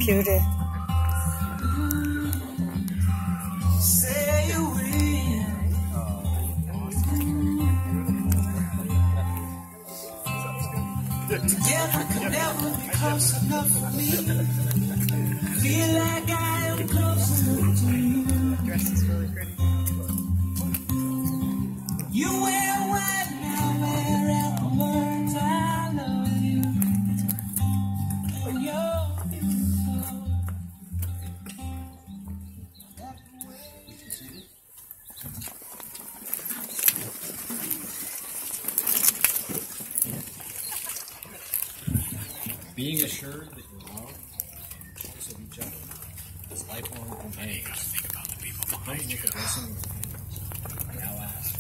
cutie. Say you will. Together could never be close enough for me. Feel like I am close enough to you. Dress is really pretty. You wear white now, wherever words I love you. For you're beautiful. Being assured that you're loved and choice of each other is lifelong companions. Think about the people behind you. A blessing with hands. I now ask.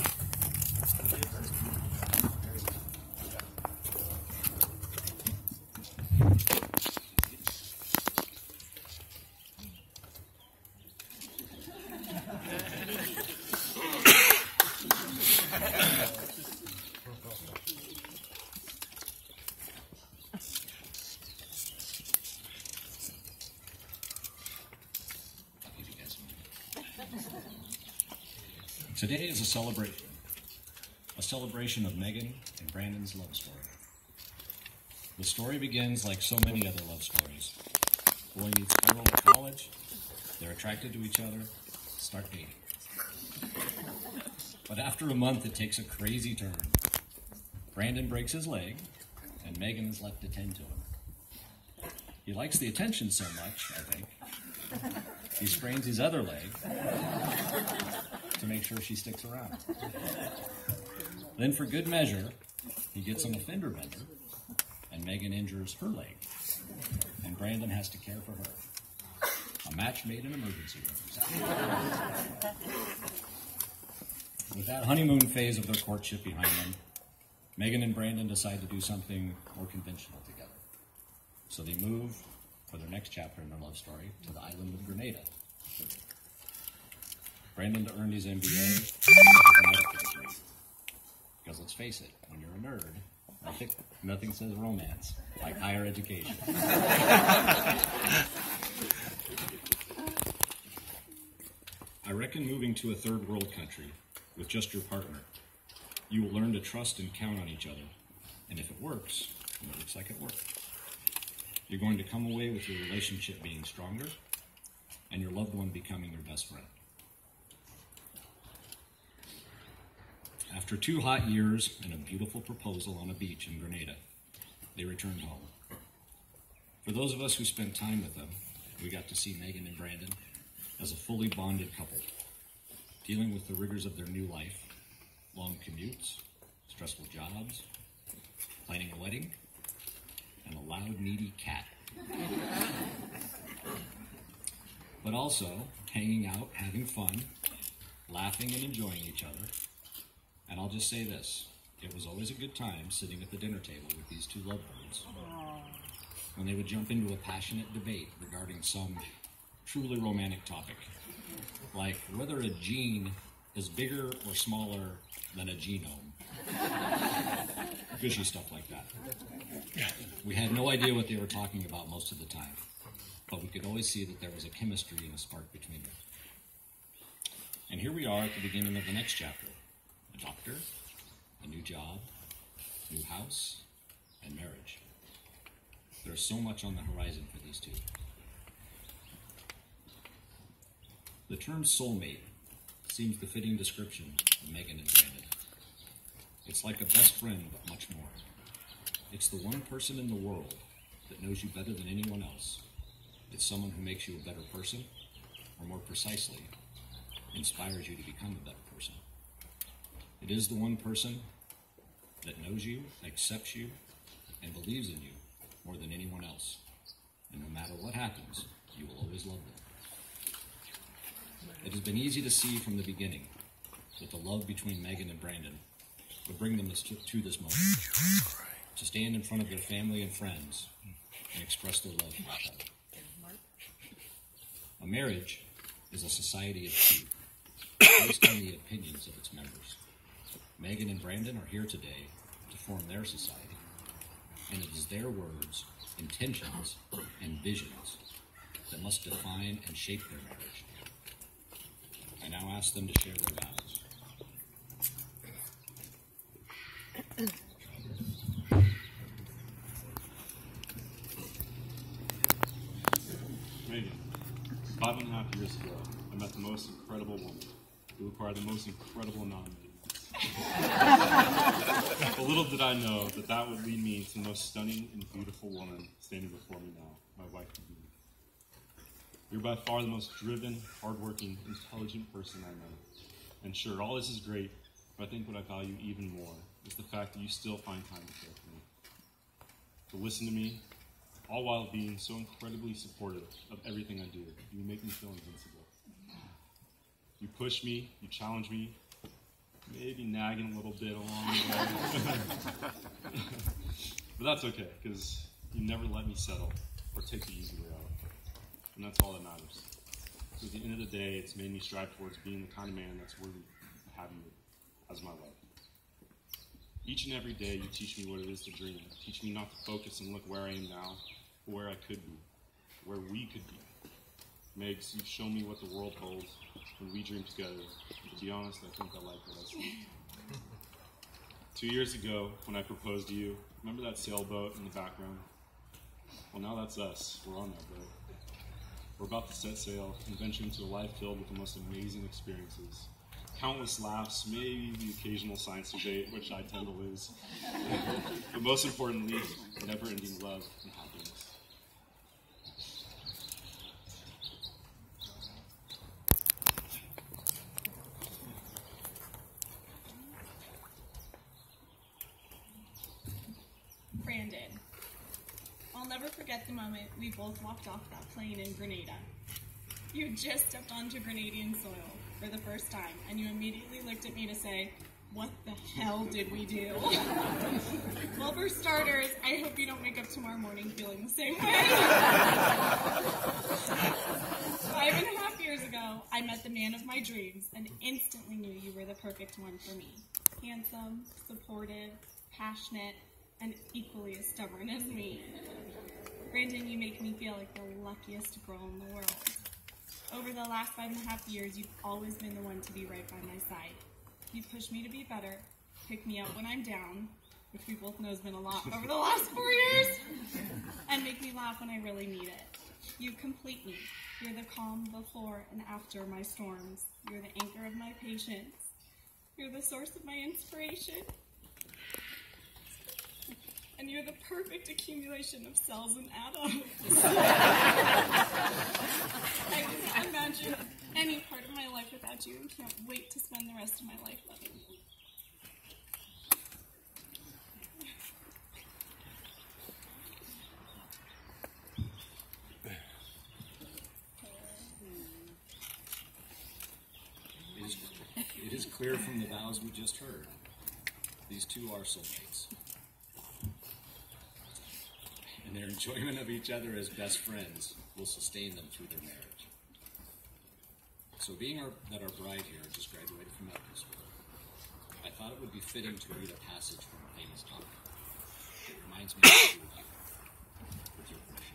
Today is a celebration of Megan and Brandon's love story. The story begins like so many other love stories. Boy meets girl at college, they're attracted to each other, start dating. But after a month, it takes a crazy turn. Brandon breaks his leg, and Megan is left to tend to him. He likes the attention so much, I think, he sprains his other leg to make sure she sticks around. Then for good measure, he gets on a fender bender, and Megan injures her leg, and Brandon has to care for her. A match made in emergency rooms. With that honeymoon phase of their courtship behind them, Megan and Brandon decide to do something more conventional together. So they move, for their next chapter in their love story, to the island of Grenada. Brandon to earn his MBA, because let's face it, when you're a nerd, nothing says romance like higher education. I reckon moving to a third world country with just your partner, you will learn to trust and count on each other, and if it works, and it looks like it worked, you're going to come away with your relationship being stronger and your loved one becoming your best friend. After 2 hot years and a beautiful proposal on a beach in Grenada, they returned home. For those of us who spent time with them, we got to see Megan and Brandon as a fully bonded couple, dealing with the rigors of their new life, long commutes, stressful jobs, planning a wedding, and a loud, needy cat. But also hanging out, having fun, laughing and enjoying each other. And I'll just say this, it was always a good time sitting at the dinner table with these two lovebirds when they would jump into a passionate debate regarding some truly romantic topic, like whether a gene is bigger or smaller than a genome. Gushy stuff like that. We had no idea what they were talking about most of the time, but we could always see that there was a chemistry and a spark between them. And here we are at the beginning of the next chapter. A doctor, a new job, new house, and marriage. There's so much on the horizon for these two. The term soulmate seems the fitting description of Megan and Brandon. It's like a best friend, but much more. It's the one person in the world that knows you better than anyone else. It's someone who makes you a better person, or more precisely, inspires you to become a better person. It is the one person that knows you, accepts you, and believes in you more than anyone else. And no matter what happens, you will always love them. It has been easy to see from the beginning that the love between Megan and Brandon would bring them to this moment, to stand in front of their family and friends and express their love for each other. A marriage is a society of two, based on the opinions of its members. Megan and Brandon are here today to form their society, and it is their words, intentions, and visions that must define and shape their marriage. I now ask them to share their vows. Megan, 5.5 years ago, I met the most incredible woman who required the most incredible amount of maintenance. But little did I know that that would lead me to the most stunning and beautiful woman standing before me now, my wife. You're by far the most driven, hardworking, intelligent person I know. And sure, all this is great, but I think what I value even more is the fact that you still find time to care for me, to listen to me, all while being so incredibly supportive of everything I do. You make me feel invincible. You push me, you challenge me, maybe nagging a little bit along the way. But that's okay, because you never let me settle or take the easy way out. And that's all that matters. So at the end of the day, it's made me strive towards being the kind of man that's worthy of having you as my wife. Each and every day, you teach me what it is to dream. Teach me not to focus and look where I am now, but where I could be, where we could be. Megs, you've shown me what the world holds when we dream together. To be honest, I think I like what I see. 2 years ago, when I proposed to you, remember that sailboat in the background? Well, now that's us. We're on that boat. We're about to set sail and venture into a life filled with the most amazing experiences. Countless laughs, maybe the occasional science debate, which I tend to lose. But most importantly, never-ending love and happiness. Brandon, I'll never forget the moment we both walked off that plane in Grenada. You just stepped onto Grenadian soil for the first time, and you immediately looked at me to say, "What the hell did we do?" Well, for starters, I hope you don't wake up tomorrow morning feeling the same way. 5.5 years ago, I met the man of my dreams and instantly knew you were the perfect one for me. Handsome, supportive, passionate, and equally as stubborn as me. Brandon, you make me feel like the luckiest girl in the world. Over the last 5.5 years, you've always been the one to be right by my side. You push me to be better, pick me up when I'm down, which we both know has been a lot over the last 4 years, and make me laugh when I really need it. You complete me. You're the calm before and after my storms. You're the anchor of my patience. You're the source of my inspiration. And you're the perfect accumulation of cells and atoms. I can't imagine any part of my life without you and can't wait to spend the rest of my life loving you. It is clear from the vows we just heard. These two are soulmates. And their enjoyment of each other as best friends will sustain them through their marriage. So being that our bride here just graduated from medical school, I thought it would be fitting to read a passage from a famous author. It reminds me of you, with your permission.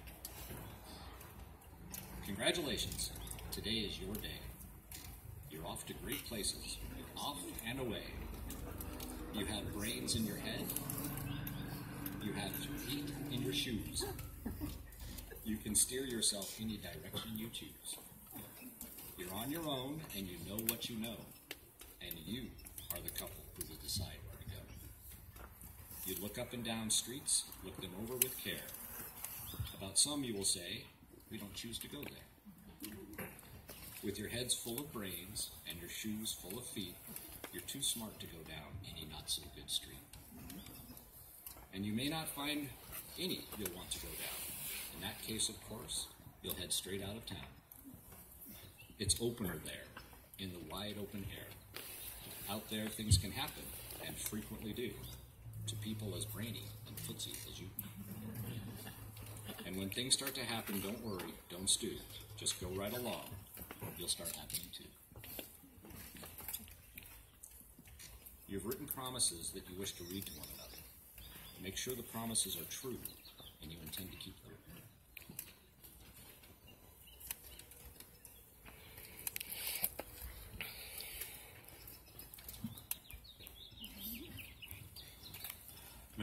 Congratulations, today is your day. You're off to great places, you're off and away. You have brains in your head, you have feet in your shoes. You can steer yourself any direction you choose. You're on your own, and you know what you know. And you are the couple who will decide where to go. You look up and down streets, look them over with care. About some you will say, we don't choose to go there. With your heads full of brains and your shoes full of feet, you're too smart to go down any not-so-good street. And you may not find any you'll want to go down. In that case, of course, you'll head straight out of town. It's opener there, in the wide open air. Out there, things can happen, and frequently do, to people as brainy and footsie as you. And when things start to happen, don't worry, don't stew. Just go right along. You'll start happening too. You've written promises that you wish to read to one another. Make sure the promises are true, and you intend to keep them.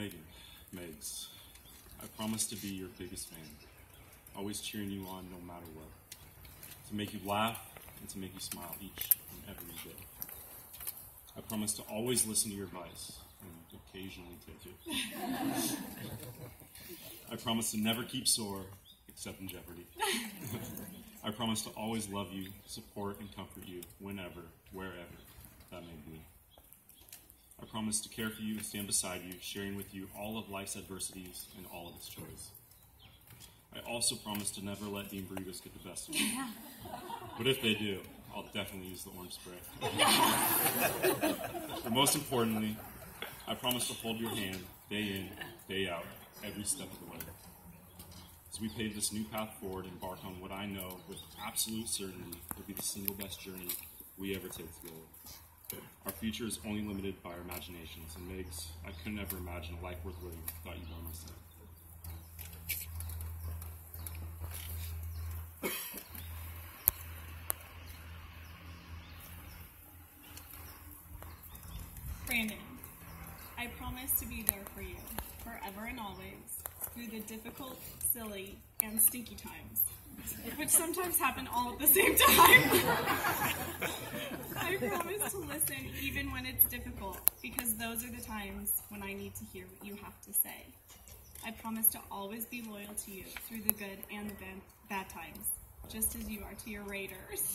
Megs, I promise to be your biggest fan, always cheering you on no matter what, to make you laugh and to make you smile each and every day. I promise to always listen to your advice and occasionally take it. I promise to never keep sore except in jeopardy. I promise to always love you, support, and comfort you whenever, wherever that may be. I promise to care for you and stand beside you, sharing with you all of life's adversities and all of its joys. I also promise to never let Dean Burritos get the best of me. But if they do, I'll definitely use the orange spray. But most importantly, I promise to hold your hand day in, day out, every step of the way. As we pave this new path forward and embark on what I know with absolute certainty will be the single best journey we ever take together. Our future is only limited by our imaginations, and Megs, I couldn't ever imagine a life worth living without you by my side. Brandon, I promise to be there for you, forever and always, through the difficult, silly, and stinky times, which sometimes happen all at the same time. I promise to listen even when it's difficult, because those are the times when I need to hear what you have to say. I promise to always be loyal to you through the good and the bad times, just as you are to your Raiders.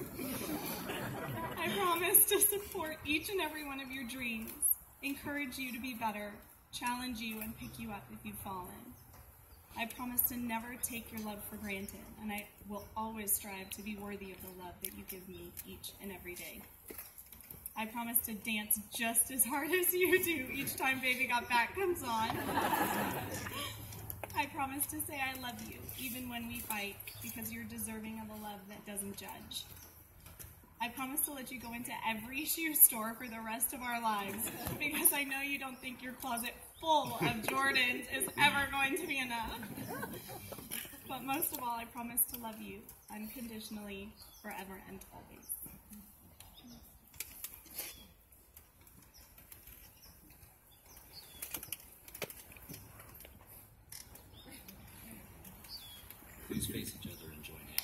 I promise to support each and every one of your dreams, encourage you to be better, challenge you, and pick you up if you've fallen. I promise to never take your love for granted, and I will always strive to be worthy of the love that you give me each and every day. I promise to dance just as hard as you do each time Baby Got Back comes on. I promise to say I love you, even when we fight, because you're deserving of a love that doesn't judge. I promise to let you go into every shoe store for the rest of our lives, because I know you don't think your closet full of Jordans is ever going to be enough. But most of all, I promise to love you unconditionally, forever and always. Please face each other and join hands.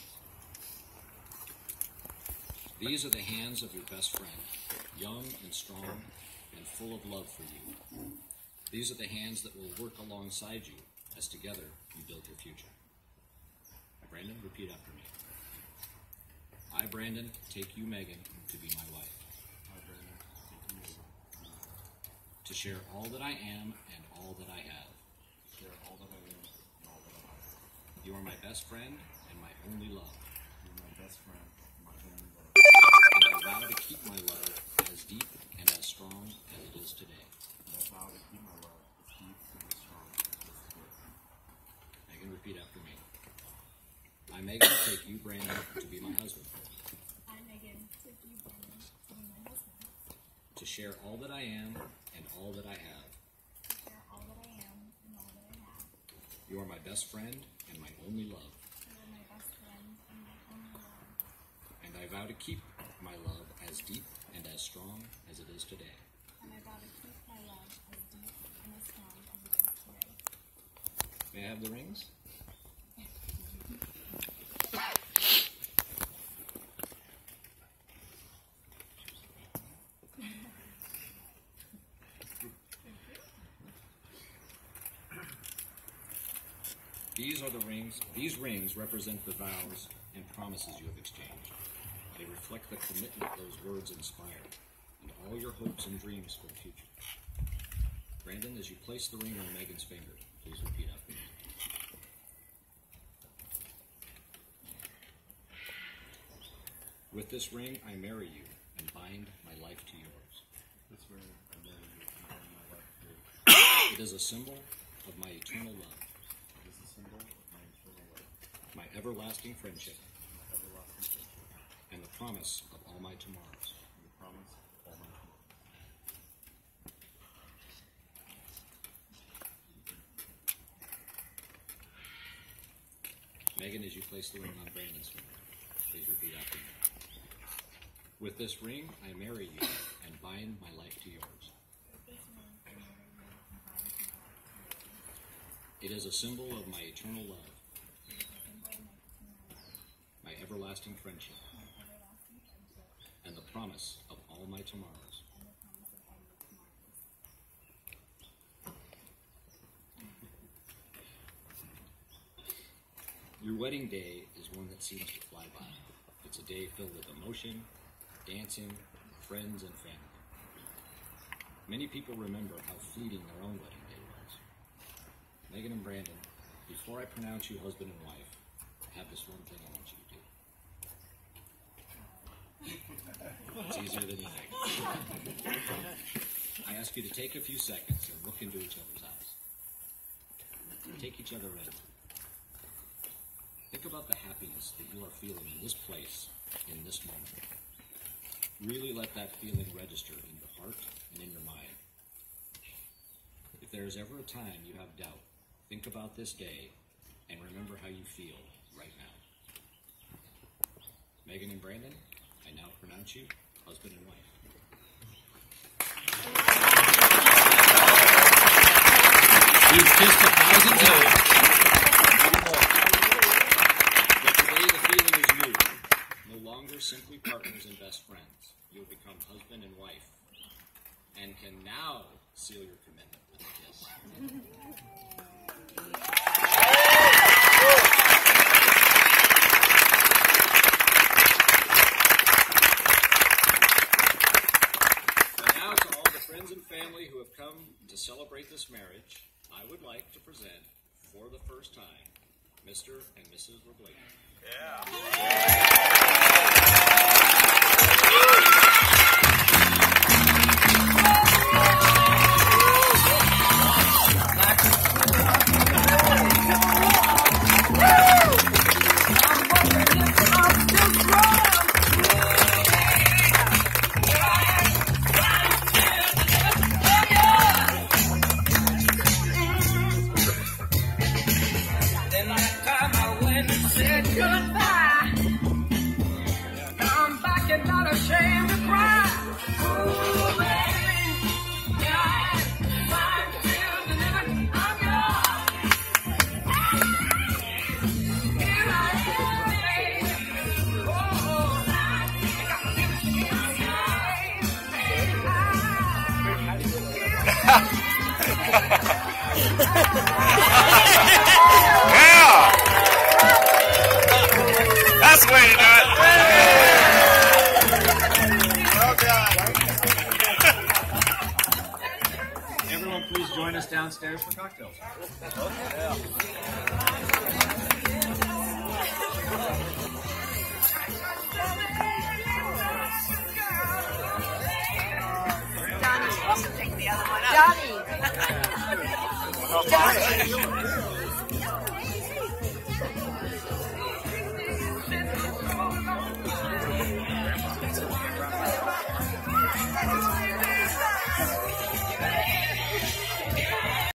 These are the hands of your best friend, young and strong and full of love for you. These are the hands that will work alongside you as together you build your future. Brandon, repeat after me. I, Brandon, take you, Megan, to be my wife. I, Brandon, take you, Megan, to share all that I am and all that I have. share all that I am and all that I have. You are my best friend and my only love. You're my best friend, my only love. And I vow to keep my love as deep and as strong as it is today. And I vow to keep my love as deep and as strong as it is today. Megan, repeat after me. I, Megan, take you, Brandon, to be my husband. I, Megan, take you, Brandon, to be my husband. To share all that I am and all that I have. To share all that I am and all that I have. You are my best friend and my only love. You are my best friend and my only love. And I vow to keep my love as deep and as strong as it is today. And I vow to keep my love as deep and as strong as it is today. May I have the rings? These are the rings. These rings represent the vows and promises you have exchanged. They reflect the commitment those words inspire and all your hopes and dreams for the future. Brandon, as you place the ring on Megan's finger, please repeat after me. With this ring, I marry you and bind my life to yours. This ring, I marry you and bind my life to yours. It is a symbol of my eternal love, It is a symbol of my eternal love, my everlasting friendship, my everlasting friendship, and the promise of all my tomorrows. and the promise of all my tomorrows. Megan, as you place the ring on Brandon's finger, please repeat after me. With this ring, I marry you and bind my life to yours. With this ring, I marry you and bind my life to yours. It is a symbol of my eternal love, my everlasting friendship, and the promise of all my tomorrows. Your wedding day is one that seems to fly by. It's a day filled with emotion, dancing, friends, and family. Many people remember how fleeting their own wedding day was. Megan and Brandon, before I pronounce you husband and wife, I have this one thing I want you to do. It's easier than you think. I ask you to take a few seconds and look into each other's eyes. Take each other in. Think about the happiness that you are feeling in this place, in this moment. Really let that feeling register in your heart and in your mind. If there is ever a time you have doubt, think about this day and remember how you feel right now. Megan and Brandon, I now pronounce you husband and wife. You've kissed 1,000 times. But today the feeling is new. No longer simply partners and best friends. You'll become husband and wife and can now seal your commitment with a kiss. And now to all the friends and family who have come to celebrate this marriage, I would like to present, for the first time, Mr. and Mrs. Robledo. That's the way to do it. Well done. Everyone, please join us downstairs for cocktails. Johnny.